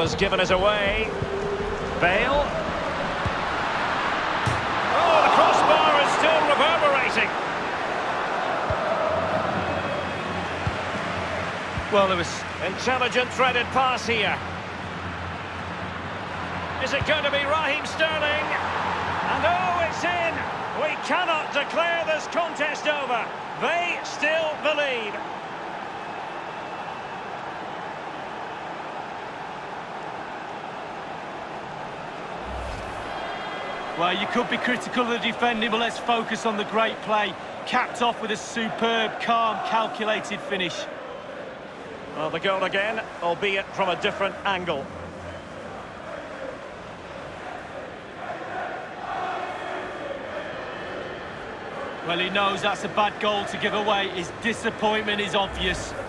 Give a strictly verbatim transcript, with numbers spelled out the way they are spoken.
has given us away. Bale. Oh, the crossbar is still reverberating. Well, there was intelligent threaded pass here. Is it going to be Raheem Sterling? And oh, it's in! We cannot declare this contest over. They still believe. Well, you could be critical of the defending, but let's focus on the great play. Capped off with a superb, calm, calculated finish. Well, the goal again, albeit from a different angle. Well, he knows that's a bad goal to give away. His disappointment is obvious.